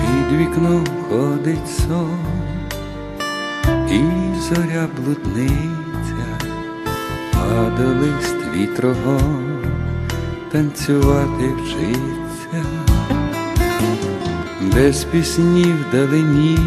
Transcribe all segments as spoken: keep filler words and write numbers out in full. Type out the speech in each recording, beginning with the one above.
Під вікном ходить сон, і зоря блудниця, паде лист вітрогон, танцювати вчиться, без пісні вдалині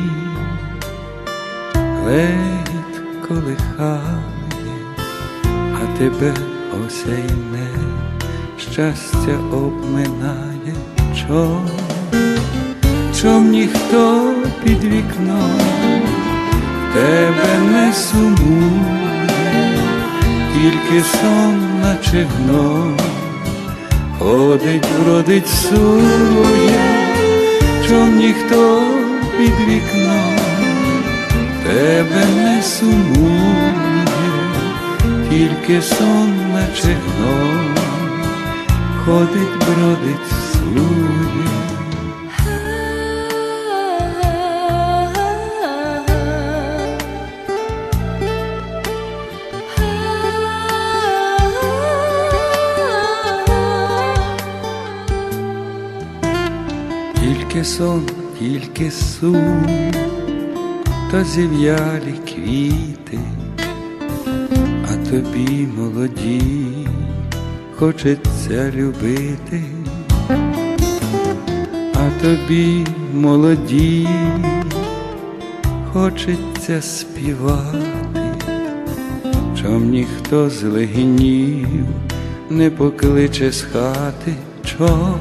ледь колихає, а тебе осяйне, щастя обминає. Чом, чом ніхто під вікном тебе не сумує, тільки сон наче гном ходить, бродить, сує. Чом ніхто під вікном тебе не сумує, тільки сон наче гном ходить, бродить, сує. Тільки сон, тільки сум, та зів'ялі квіти, а тобі молоді хочеться любити, а тобі молоді хочеться співати. Чом ніхто з легінів не покличе з хати? Чом?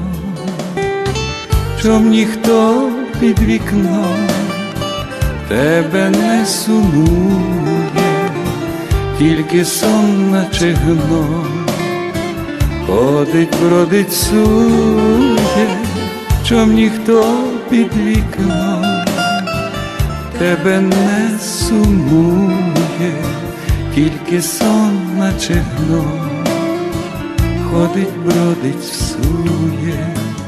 Чом ніхто під вікном тебе не сумує, тільки сон наче гном ходить, бродить, сує. Чом ніхто під вікном тебе не сумує, тільки сон наче гном ходить, бродить, сує.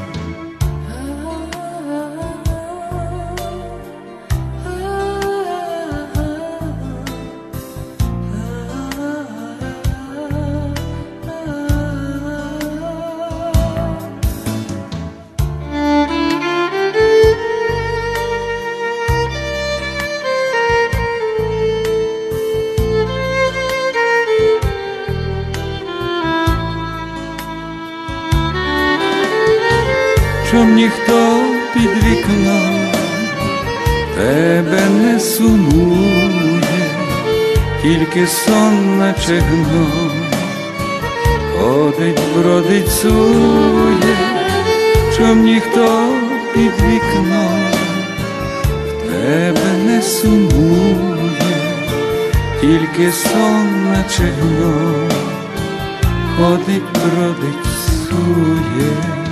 Чом ніхто під вікном тебе не сумує, тільки сон наче гном ходить, бродить, сує. Чом ніхто під вікном тебе не сумує, тільки сон наче гном ходить, бродить, сує.